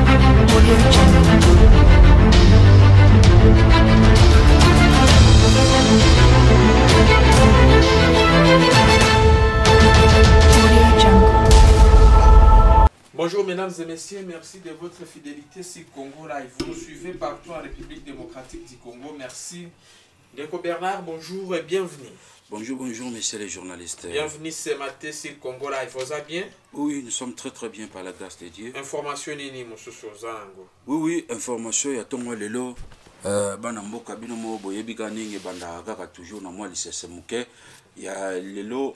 Bonjour mesdames et messieurs, merci de votre fidélité sur Congo Live. Vous nous suivez partout en République démocratique du Congo. Merci. Ndeko Bernard, bonjour et bienvenue. Bonjour, bonjour messieurs les journalistes. Bienvenue ce matin sur Congo Live. Vous allez bien? Oui, nous sommes très bien par la grâce de Dieu. Information nini mosusu zango. Oui, information ya tongo lelo. Bana mboka bino mo boyebi ka ningi banda kaka toujours na moi lisese muke. Ya lelo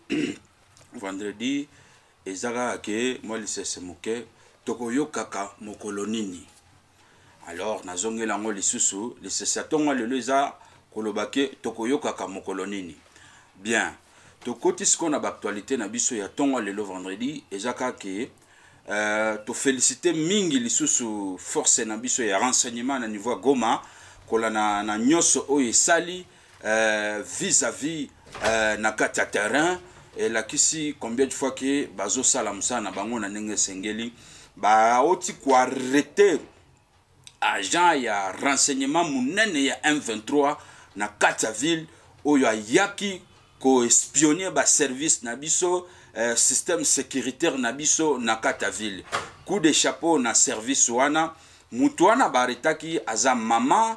vendredi ezaka ke moi lisese muke tokoyo kaka mokolo nini. Alors nazongela ngo lisusu lisese tongo lelo eza kolobake tokoyo kaka mokolo nini. Bien. Tokoti ce qu'on a d'actualité na biso ya tongo lelo vendredi ezaka ke to féliciter mingi lisusu force na biso ya renseignement na niveau Goma kolana na nyoso oyo sali vis-à-vis na kata terrain et la kisi combien de fois que bazo sala musana bango na ndenge sengeli ba oti ko arrêter agent ya renseignement munene ya M23 na kata ville oyo ayaki ko espionner ba service na biso système sécuritaire na biso na kata ville. Coup de chapeau na service wana mutu wana baretaki aza mama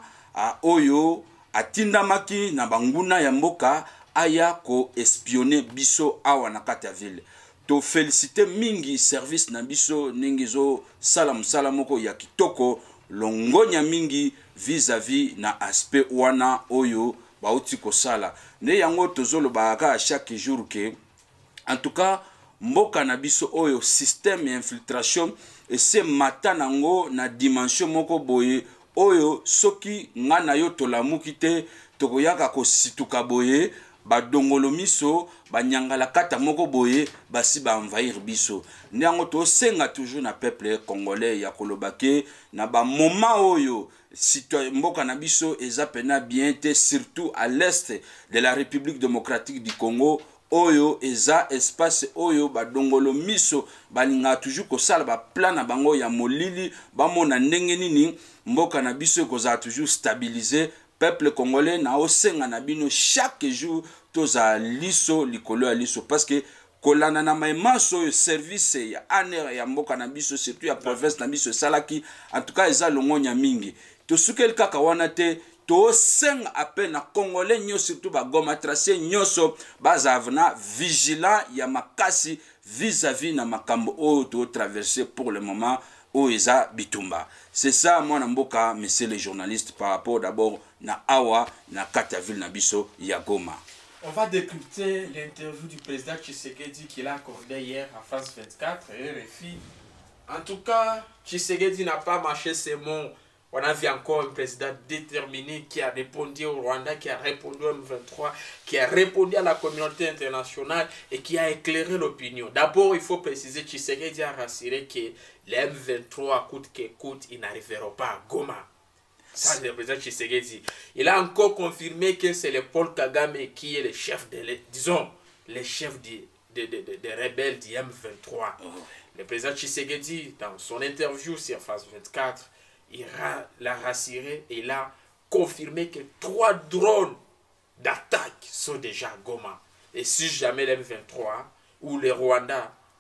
oyo atindamaki na banguna ya mboka aya ko espionner biso awa na kata ville. To féliciter mingi service na biso ningizo sala moko ya kitoko longonya mingi vis-à-vis na aspect wana oyo bauti ko sala. Ne yango tozolo baka chaque jour ke en tout cas mboka na biso oyo système infiltration et c'est matanango na dimension moko boye oyo soki ngana yo tolamuki te tokoyaka ko situka boye badongolo miso banyangala kata moko boye basi ba envahir biso. Nyango to senga toujours na peuple congolais ya kolobake na ba moment oyo mboka na biso eza pena bien te surtout à l'est de la République démocratique du Congo oyo eza espace oyo badongolo miso balinga toujours ko sala ba plan na bango ya molili bamona ndenge nini mboka na biso koza toujours stabiliser peuple congolais na osenga na bino chaque jour toza liso likolo ya liso parce que kolana na maimaso service ya aner ya mboka na biso surtout ya province na biso salaki en tout cas eza longonya mingi to sukel kaka wana te to senga appel na congolais nyo surtout ba Goma tracé nyoso bazavna vigilant ya makasi vis-à-vis na makambo o to traverser pour le moment o eza bitumba. C'est ça moi na mboka messieurs les journalistes par rapport d'abord na awa na kata ville na biso ya Goma. On va décrypter l'interview du président Tshisekedi qu'il a accordé hier à France 24 et RFI. En tout cas, Tshisekedi n'a pas mâché ses mots. On a vu encore un président déterminé qui a répondu au Rwanda, qui a répondu au M23, qui a répondu à la communauté internationale et qui a éclairé l'opinion. D'abord, il faut préciser que Tshisekedi a rassuré que les M23, coûte que coûte, ils n'arriveront pas à Goma. Ça, c'est le président Tshisekedi. Il a encore confirmé que c'est le Paul Kagame qui est le chef disons, le chef des rebelles du M23. Le président Tshisekedi, dans son interview sur France 24, il l'a rassuré et il a confirmé que 3 drones d'attaque sont déjà à Goma. Et si jamais les M23 ou les Rwandais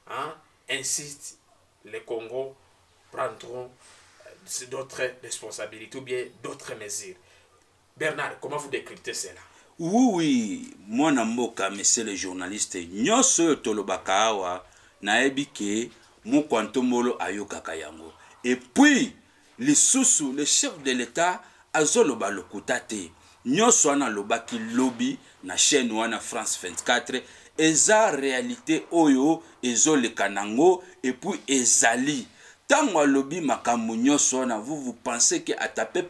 insistent, les Congo prendront d'autres responsabilités ou bien d'autres mesures. Bernard, comment vous décryptez cela? Oui, moi namboka messieurs les journalistes, nyoso tolobaka awa naebi ke mokwantomolo ayokaka yango. Et puis lisusu le chef de l'État azoloba lokuta te. Nyoso ana lobaki lobby na chaîne wana France 24 eza réalité oyo ezoleka nango et puis ezali tango lobby makambo nyoso na vous pensez que atape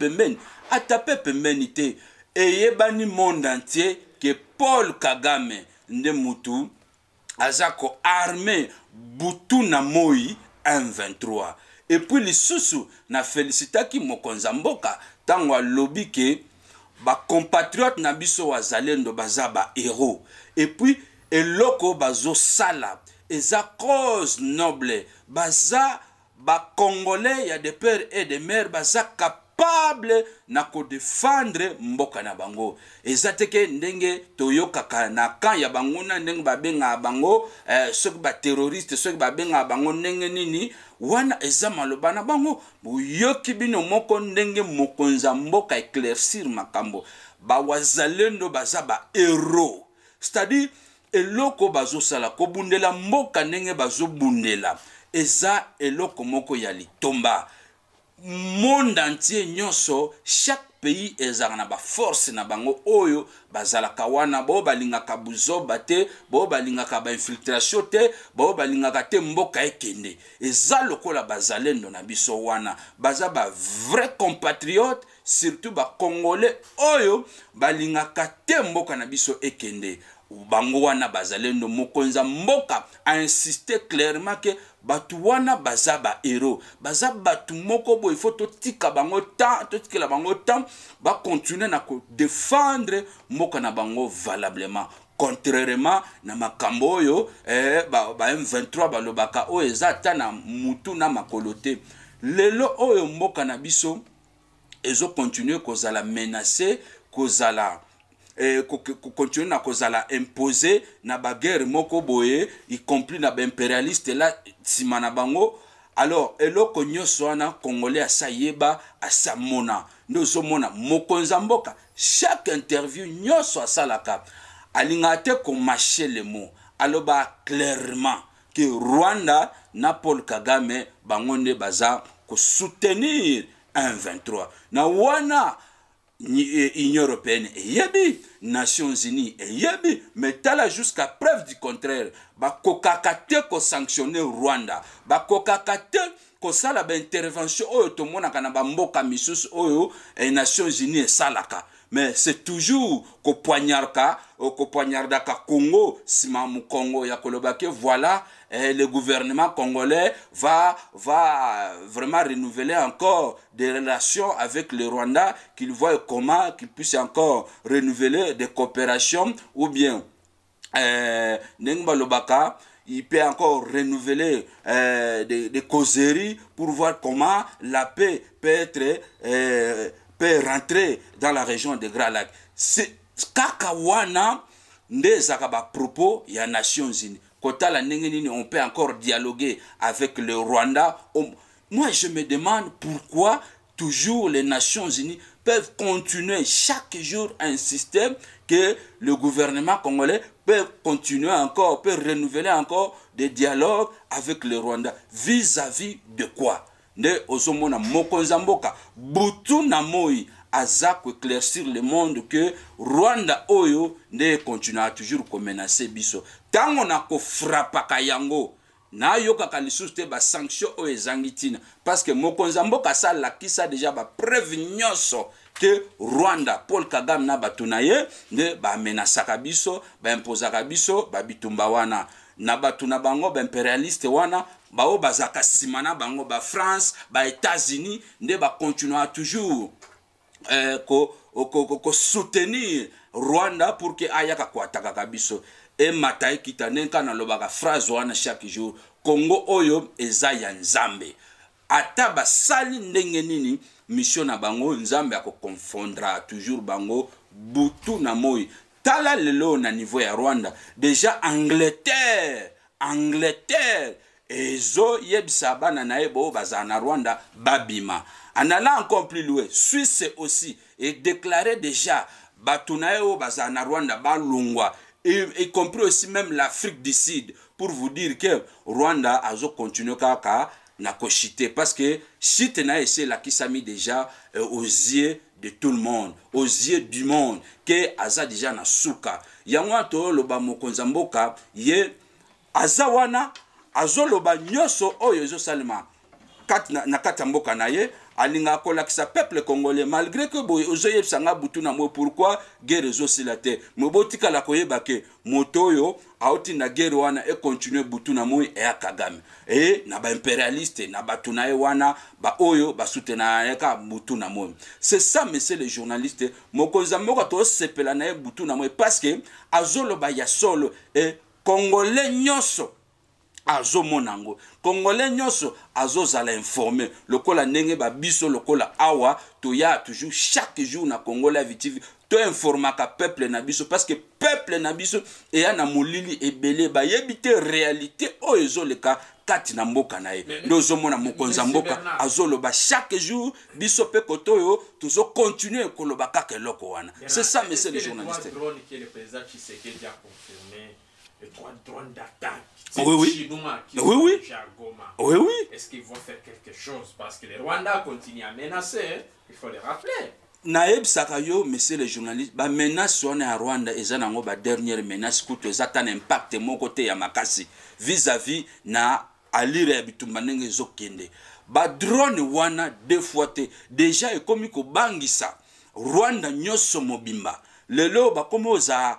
pembeni te eyebani monde entier que Paul Kagame nde mutu azako armé butu na moi M23 et puis lisusu na félicitaki mokonza mboka tango lobby ke ba compatriotes na biso wazalendo baza ba héros et puis eloko bazo sala eza cause noble baza ba Congolais, il y a des pères et des mères, baza capable na ko défendre mboka na bango. Ezateke ndenge toyokaka na kan ya bango na ndenge babenga bango ceux ba terroristes, ceux ba benga bango ndenge nini wana eza maloba na bango boyoki bino moko ndenge mokonza mboka éclaircir makambo ba wazalendo baza ba héros, c'est-à-dire eloko bazo sala ko bundela mboka ndenge bazo bundela eza eloko moko ya litomba. Monde entier nyonso, chaque pays ezana ba force na bango oyo bazala kawana bo balingaka buzoba te, bo balingaka ba infiltration te, bo balingaka te mboka ekende. Eza lokola bazalendo na biso wana, baza ba vrai compatriote, surtout ba congolais oyo balingaka te mboka na biso ekende. Bango wana bazalendo mokonza mboka a insisté clairement que batu wana baza ba héros, baza batu moko bo il faut to tika bango temps, to tika la bango temps ba continuer na ko défendre mboka na bango valablement, contrairement na makambo oyo ba M23 balobaka o ezata na mutu na makolote lelo oyo mboka na biso ezo continuer kozala menacer, kozala continuer na kozala imposer na ba guerre moko boye y compris na ba impérialiste la simana bango. Alors eloko nyonso wana congolais asa yeba asa mona ndozo mona mokonza mboka chaque interview nyonso asalaka alinga te ko mâcher les mots aloba clairement que Rwanda na Paul Kagame bango nde baza ko soutenir M23 na wana Union européenne et yebi, Nations unies et yebi, mais tala jusqu'à preuve du contraire, ba kokakate ko sanctionner Rwanda, ba kokakate ko sala ba intervention oyo to mona kana ba mboka misusu oyo et Nations unies et salaka. Mais c'est toujours ko poignardaka Congo, sima mu Congo ya kolobake voilà le gouvernement congolais va vraiment renouveler encore des relations avec le Rwanda, qu'il voit comment qu'il puisse encore renouveler des coopérations ou bien Nengba Lobaka il peut encore renouveler des causeries pour voir comment la paix peut être peut rentrer dans la région des Grands Lacs. C'est Kakawana ndezaka ba propos ya Nations Unies. Kotala nengeni on peut encore dialoguer avec le Rwanda. Moi je me demande pourquoi toujours les Nations Unies peuvent continuer chaque jour à insister que le gouvernement congolais peut continuer encore, peut renouveler encore des dialogues avec le Rwanda. Vis-à-vis de quoi? De ozomona mokonza mboka butu na moi aza ko éclaircir le monde que Rwanda oyo ne continue toujours ko menacer biso tango na ko frappaka yango na yoka kalisusu te ba sanction o ezangitina parce que mokonza mboka sa la kisa déjà ba preuve nyonso que Rwanda Paul Kagame na batunaye ne ba menasaka biso ba imposaka biso ba bitumba wana na batu na bango ba impérialiste wana bao bazaka simana bango ba France ba États-Unis nde ba continuer toujours ko soutenir Rwanda pour que ayaka ko ataka biso e matai kitanenka na lobaka phrase wana chaque jour Congo oyo eza ya Nzambe ata basali ndenge nini mission na bango Nzambe ako confondra toujours bango butu na moi tala lelo na niveau ya Rwanda déjà Angleterre ezo yebisa bana na ebo bazana Rwanda babima en allant encore plus loin Suisse aussi et déclaré déjà batunaeo bazana Rwanda balungwa y compris aussi même l'Afrique du Sud pour vous dire que Rwanda azo continue kaka na kochite parce que chite na essaie la kisami déjà aux yeux de tout le monde, aux yeux du monde que aza déjà na suka yango to loba mokonza mboka ye azawana azoloba nyoso oyo ezo salima na kata mboka na ye alinga kolakisa peuple congolais malgré que boy ozoyebisa nga butu na mo pourquoi guerre ezo silate mobotika la koyeba ke motoyo aoti na guerre wana e continuer butu na mo e Kagame et na ba impérialiste na batu na ye wana ba oyo ba soutenir eka butu na mo. C'est ça monsieur les journalistes mokonza mboka to sepela na ye butu na mo parce que azoloba ya solo et congolais nyonso azo monango congolais nyonso azozala informé lokola ndenge babiso lokola awa toya toujours chaque jour na Congolais VTV to informaka peuple na biso parce que peuple na biso eya na molili ebele bayebite réalité o ezoleka kati na mboka na ye ndozomona mokonza mboka azoloba chaque jour biso pe kotoyo tuzo continuer koloba kaka eloko wana. C'est ça monsieur le journaliste. Le président Tshisekedi a confirmé les 3 drones d'attaque. Oui, oui. Oui, oui. Est-ce qu'ils vont faire quelque chose? Parce que les Rwandais continuent à menacer, il faut les rappeler. Naeb Sakayo, monsieur le journaliste, ba menace on à Rwanda eza nango ba dernière menace kuto eza tan impact mon côté ya makasi vis-à-vis na alire bitumbanenge zokende. Ba drone wana deux fois te déjà ekomi ko bangisa Rwanda nyoso mobimba. Lelo ba komoza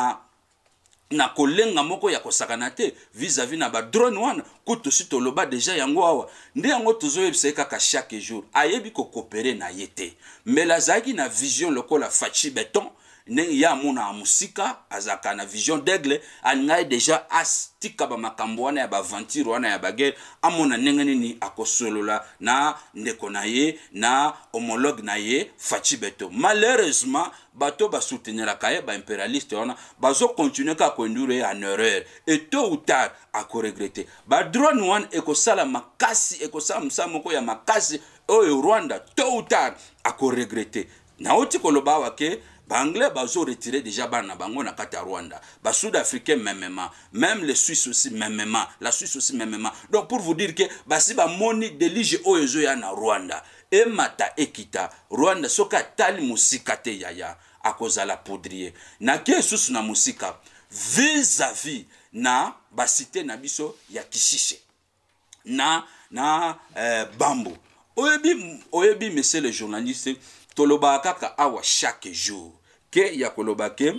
na kolenga moko ya kosakana te vis-à-vis na ba drone wana kuto sitoloba déjà yango awa nde yango tozoyebisa kaka chaque jour ayebi ko coopérer na yete mais la zaki na vision lokola fachi beton ne ya mona amusika azaka na vision d'aigle angai déjà astika ba makambo wana ya ba aventure wana ya baguerre amona nengeni ni akosolola na ndeko na ye na homologue na ye fachi beton malheureusement bato ba soutenir kaye ba impérialiste wana bazo continuer ka conduire en erreur et tôt ou tard ako regretter ba drone one ekosala makasi ekosala msamoko ya makasi oyo Rwanda tôt ou tard ako regretter na oti koloba wake Anglais bazo retiré déjà bana bango na kata Rwanda, ba Sud-Africain même les Suisses aussi mêmement, la Suisse aussi mêmement. Donc pour vous dire que basi ba moni delige oyezo ya na Rwanda et mata ekita Rwanda soka tali musika te yaya akozala poudrier. Na ke susu na musika vis-à-vis na basité na biso ya Kishishe na Bambo. Oyebi monsieur le journaliste toloba kaka awa chaque jour ke ya koloba ke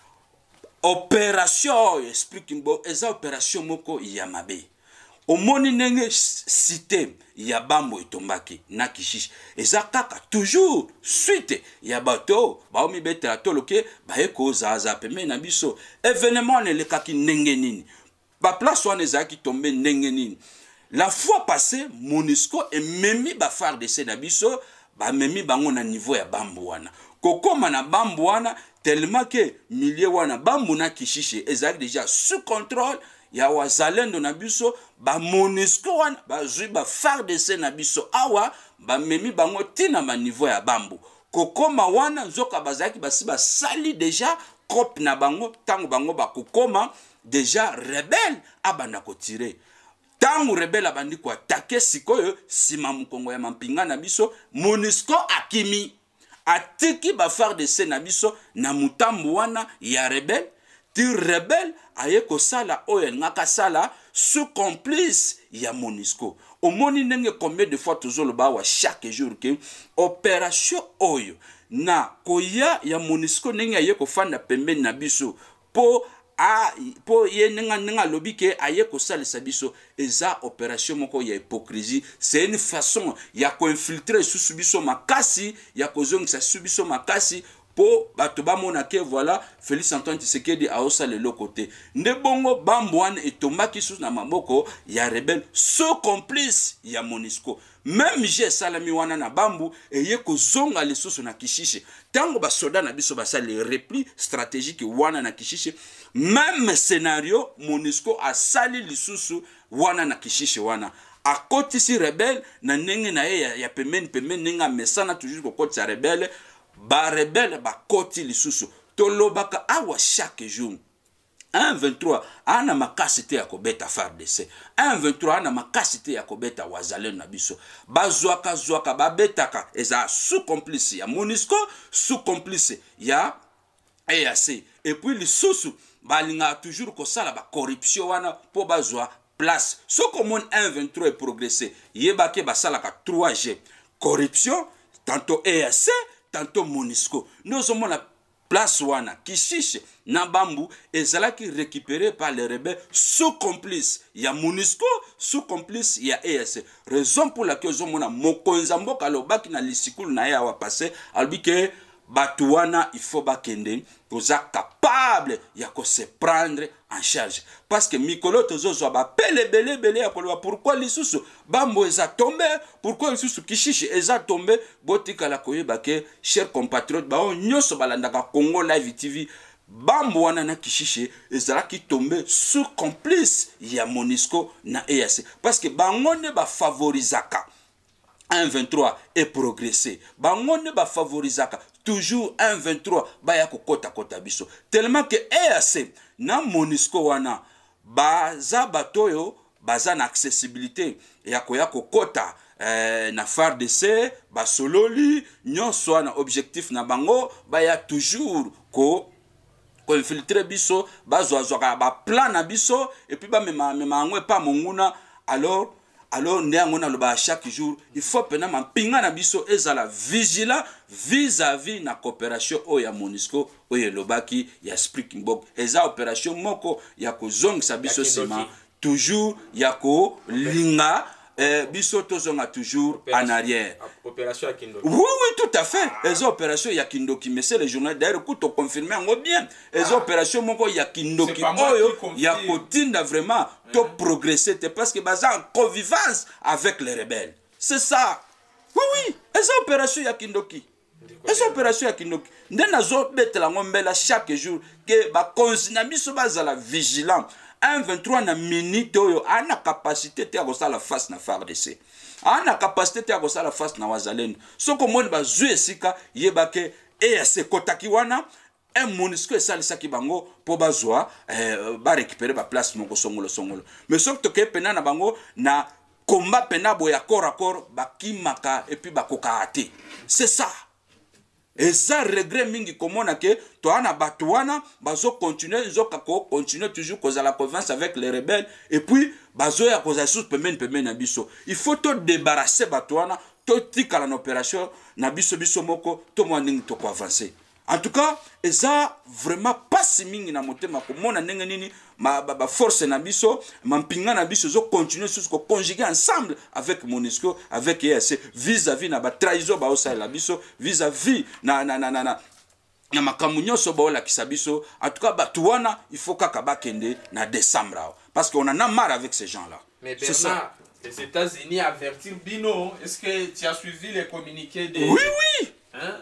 opération explique mbo eza opération moko ya mabe omoni nenge cité ya Bambo etombaki na Kishishe eza kaka toujours suite ya bato baomi betela toloke baeko zaza peme na biso événement ne lekaki ndenge nini ba place wana ezaki tombe ndenge nini la fois passée MONUSCO et memi ba FARDC na biso ba memi bango na niveau ya Bambo wana kokoma na Bambo wana tellement que milieu wana Bambo na Kishishe ezaki déjà sous contrôle ya wazalendo na biso ba MONUSCO wana ba zui ba FARDC na biso awa ba memi bango tina ma niveau ya Bambo kokoma wana zoka bazaki basi ba sali déjà cop na bango tango bango ba kokoma déjà rebelle abanda ko tirer tangu rebelle abandi ko attaquer sikoyo sima mukongo ya mampinga na biso MONUSCO akimi atiki ba FARDC na biso na mutambo wana ya rebelle ti rebelle aye ko sala oyo ngaka sala sous complice ya MONUSCO omoni ndenge combien de fois tozoloba wa chaque jour que opération oyo na koya ya MONUSCO ndenge aye ko fanda pembeni na biso po ye nenga lobi ke aye ko salisa biso eza opération moko ya hypocrisie c'est une façon ya ko infiltrer sous biso makasi ya kozongisa sous biso makasi po bato bamona ke voilà Félix Antoine Tshisekedi aosa lelo côté nde bongo Bambo wana etombaki sous na maboko ya rebelle so complice ya MONUSCO même j'ai salami wana na Bambo eye kozonga lisusu na Kishishe tango ba soda na biso basala les repli stratégique wana na Kishishe même scénario MONUSCO a sali lisusu wana na Kishishe wana akotisi rebelle na ndenge na ye ya pemeni nenga mesana toujours ko kotisa rebelle ba rebelle ba koti lisusu tolobaka awa chaque jour 1-23 ana makasite ya kobeta FARDC 1-23 ana makasite ya kobeta wazalendo na biso bazwaka babetaka eza sous complice ya MONUSCO sous complice ya EAC et puis lisusu balinga toujours ko sala ba corruption wana po bazwa place soko mon 1-23 est progressé yebake basalaka 3G corruption tantôt EAC tantôt MONUSCO nous sommes la place wana Kishishe na Bambo ezalaki récupéré par les rebelles sous complice ya MONUSCO sous complice ya EAC raison pour laquelle zomona mokonza mboka lobaki na lisikulu na ya wa passé albi ke Batouana, il faut bakende, vous êtes capable de se prendre en charge. Parce que Mikolo Tozo ba belé pourquoi les sous bambo eza tombé, pourquoi les sous kishishi eza tombé, botika la koye bake, chers compatriotes, ba on nyoso balandaka Congo Live TV, bambo wana na kishishi ezala ki tombé sous complice ya Monisco na EAC. Parce que bangone ba favorisaka 1-23 et progresser. Bangone ba favorisaka toujours 1-23 ba ya kokota kota biso. Tellement que EAC na Monisco wana baza batoyo baza na accessibilité ya koya kokota na FARDC ba sololi nyonso na objectif na bango ba ya toujours ko infiltrer biso bazwa ba plan na biso et puis ba mema ngwe pa monguna. Alors néanmoins à chaque jour il faut penser mampinga na biso ezala vigilant vis-à-vis na coopération ya Monisco oyo lobaki ya Springbok eza opération moko ya kozongisa biso sima toujours ya ko linga biso tozonga toujours en arrière. Opération ya Kindoki. Oui, tout à fait. Les opérations ya Kindoki, mais c'est le journal d'ailleurs que tu confirmes bien. Les opérations moko ya Kindoki, ya kotinda vraiment to progresser parce que baza en connivence avec les rebelles. C'est ça. Oui, les opérations ya Kindoki. Les opérations ya Kindoki. Ndena zo betela ngombela chaque jour que ba konzina biso bazala vigilant. 1-23 na minute oyo ana capacité te akosa la face na FARDC. Ana capacité te akosa la face na wazalendo. Soko moni ba zwe sika yebake EAC kotaki wana un Monisco esalisaki bango po bazwa ba récupérer ba place moko songolo. Mais soko toke pena na bango na combat pena boya corps à corps bakimaka et puis bakoka ate. C'est ça. Et ça regret mingi komona ke to ana batuana bazo continuer toujours cause la confiance avec les rebelles et puis bazo ya cause sous pemene na biso. Il faut te débarrasser batuana to tika la opération na biso moko to mwaningi to ko avancer. En tout cas, eza vraiment pas si mingi na motema komona ndenge nini ba force na biso, mampinga na biso zo continuer sur ko conjuguer ensemble avec Monisco, avec EAC vis-à-vis na ba trahison ba osa la biso, vis-à-vis na makamunyo so ba la kisabiso. En tout cas, batuana il faut kaka bakende na décembre parce qu'on en a marre avec ces gens-là. Mais Bernard, les États-Unis avertir Bino, est-ce que tu as suivi les communiqués de... Oui. Hein?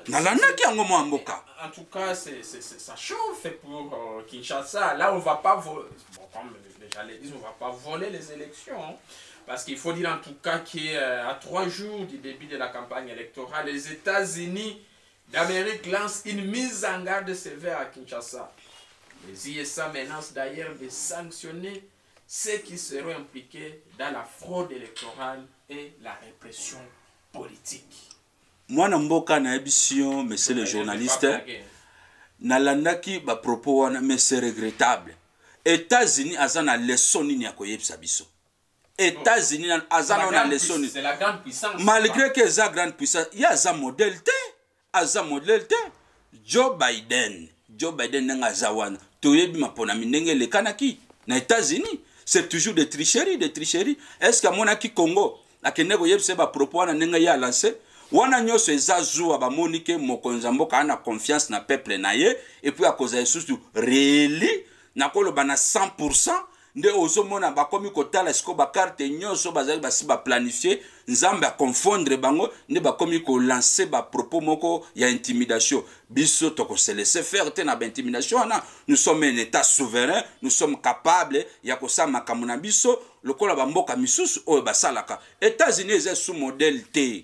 En tout cas, ça chauffe pour Kinshasa. Là, on va pas voler. Bon, comme j'allais dire, on va pas voler les élections. Hein, parce qu'il faut dire en tout cas qu'à 3 jours du début de la campagne électorale, les États-Unis d'Amérique lancent une mise en garde sévère à Kinshasa. Les ISA menacent d'ailleurs de sanctionner ceux qui seront impliqués dans la fraude électorale et la répression politique. Moi, Namboka na émission, monsieur le journaliste, nalandaki ba propos wana, mais c'est regrettable. États-Unis azana leçon ni ya koyebisa biso. États-Unis azana na leçon. C'est la grande puissance. Malgré que za grande puissance, il y a za modèle T, aza modèle T. Joe Biden nga zawana. Toyebi mapona minenge le kanaki na États-Unis. C'est toujours des tricheries. Est-ce qu'à monaki Congo, na kende koyebisa ba propos wana nenga ya lancé? Wana nyoso ezazu abamonike mokonza mboka ana confiance na peuple na ye et puis à cause de surtout réeli na koloba na 100% nde ozomona bakomi kotala siko ba carte nyoso bazali basi ba planifier nzambe a confondre bango nde bakomi ko lancer ba propos moko ya intimidation biso to ko se laisser faire te na ba intimidation na nous sommes un état souverain nous sommes capables ya ko sa makambo na biso lokola ba mboka misusu oyo basalaka États-Unis est sous modèle T.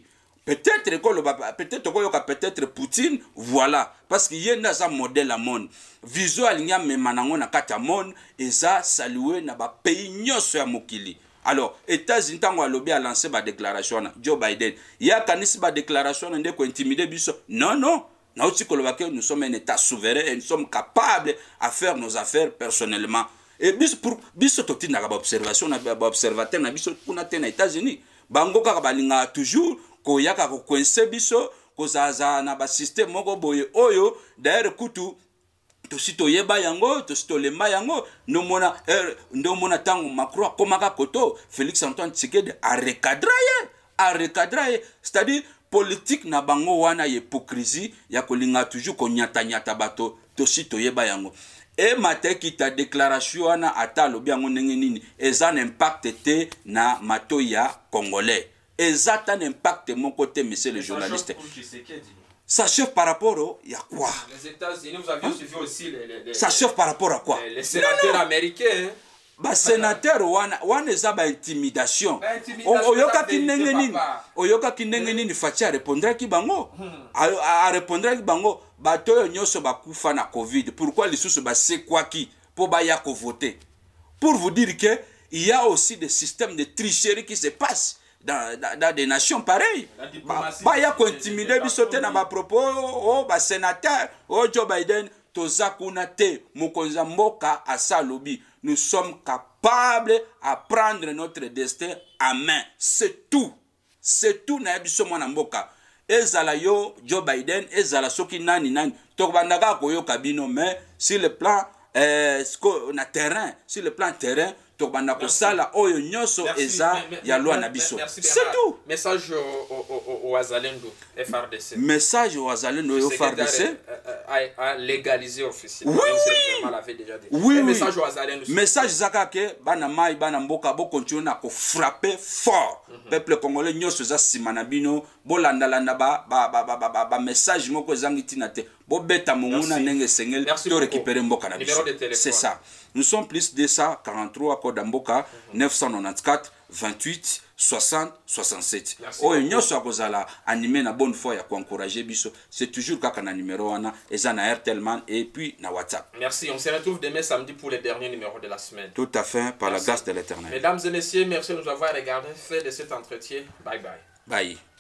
Peut-être Poutine, voilà. Parce qu'il y a un modèle à monde. Visual, il y a un kata monde. Et ça, salué na ba pays nyoso ya mokili. Alors, États-Unis, tant qu'on a lancé ma déclaration, Joe Biden, il y a une déclaration de ko intimider biso. Non. Nous sommes un État souverain et nous sommes capables à faire nos affaires personnellement. Et pour biso toti na ba observation na ba observateur na biso kuna te na États-Unis. Bango ka balinga toujours koyaka ko coincer biso kozaza na ba système moko boye oyo d'ailleurs kutu to sito yeba yango to sito lemba yango ndo mona tango Macron komaka koto Félix Antoine Tshisekedi a recadrer c'est-à-dire politique na bango wana hypocrisie ya kolinga toujours konyata bato tosi toyeba yango e mateki ta déclaration wana ata lobi yango ndenge nini eza un impact te na mato ya congolais eza un impact mon côté monsieur le journaliste ça chauffe par rapport au y a quoi les États-Unis vous avez suivi aussi ça chauffe par rapport à quoi les sénateurs américains ba sénateur wana eza ba intimidation oyoka kinenge nini Fachi a répondre ki bango a répondre ki bango bato nyoso bakufa na covid pourquoi les sous ba c'est quoi qui pour ba ya ko voter pour vous dire que il y a aussi des systèmes de tricherie qui se passent dans des nations pareilles ba ya ko intimider bisote na ba propos ba sénateur Joe Biden tozakuna te mokonza mboka asalobi nous sommes capables à prendre notre destin en main. C'est tout. C'est tout na biso mwana mboka. Ezala yo Joe Biden, ezala soki nani. Tokbandaka koyoka bino mais sur le plan na terrain, sur le plan terrain, tokbandako sala oyo nyoso eza ya loi na biso. C'est tout. Message au Azalendo FRDC. Message au Azalendo FRDC à légaliser officiellement. Oui. Message au Azalendo. Message zakake bana mai bana mboka bo continuer na ko frapper fort. Peuple congolais nyoso za simana bino bo landa ba message moko zangiti na te. Bo beta monguna nenge sengel to récupérer mboka na biso. C'est ça. Nous sommes plus de 143 code mboka 994 28 60 67. Oyo nyoso akozala animé na bonne foi ya ko encourager biso. C'est toujours kaka na numéro wana eza na Airtelman et puis na WhatsApp. Merci, on se retrouve demain samedi pour les derniers numéros de la semaine. Tout à fait par la grâce de l'Éternel. Mesdames et messieurs, merci de nous avoir regardé, fait de cet entretien. Bye bye. Bye.